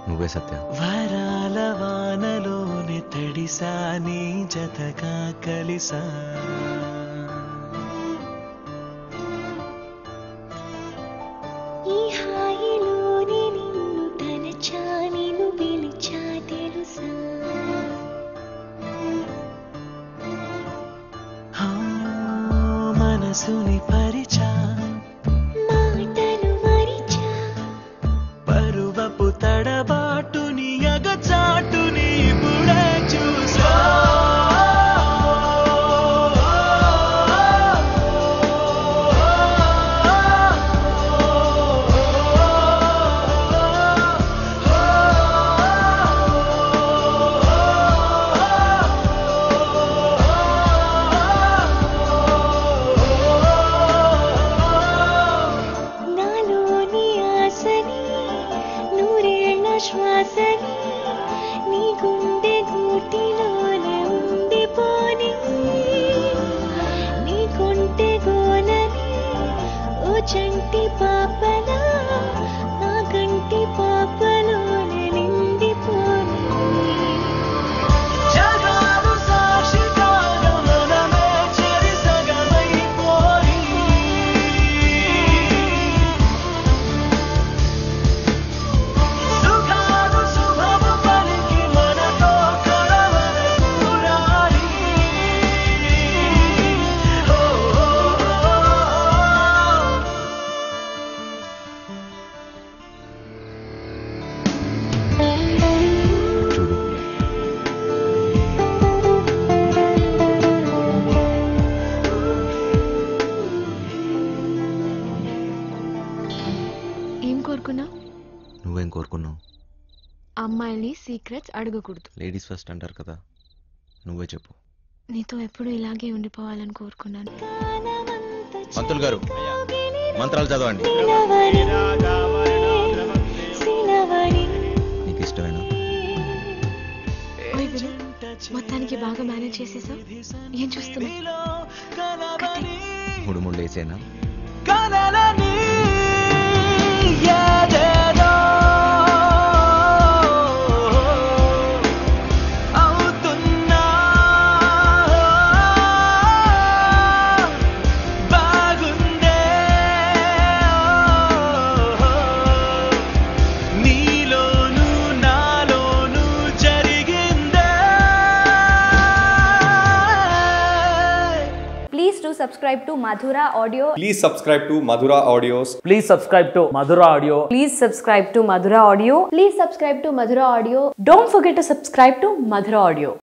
నువ్వే సత్య. వరాల వానలోని తడిసా నీ జతగా కలిసా ఈ హాయిలోని నిన్ను తలచా నిన్ను పిలిచా తెలుసా మనసుని పరిచా మాటలు మరిచా పరువపు తడబాటుని అగచాటుని ఇప్పుడే చూసా శ్వాసని నీ గుండె గూటిలోనే ఉండిపోని నీ కొంటె గోలని ఓ చంటి పాపలా నా కంటి పాపలోనే నిండిపోని జగాలు సాక్షిగా మనమే చెరిసగమైపోయి సుఖాలు శుభము పలికి మనతో కలవరూరాలి చూడు, ఏం కోరుకున్నా? నువ్వేం కోరుకున్నావు? అమ్మాయిని సీక్రెట్స్ అడగకూడదు. లేడీస్ ఫస్ట్ అంటారు కదా, నువ్వే చెప్పు. నీతో ఎప్పుడు ఇలాగే ఉండిపోవాలని కోరుకున్నాను. పంతులు గారు, మంత్రాలు చదవండి. నీకు ఇష్టమేనా? ఓయ్ విను, మొత్తానికి బాగా మేనేజ్ చేసేసావు. ఏం చూస్తున్నావు? మూడు మూడు వేసేనా? కలలని ఏదేదో అవుతున్నా బాగుందే నీలోను నాలోను జరిగిందే. Please do subscribe to Madhura Audio. Please subscribe to Madhura Audios. Please subscribe to Madhura Audio. Please subscribe to Madhura Audio. Please subscribe to Madhura Audio. Don't forget to subscribe to Madhura Audio.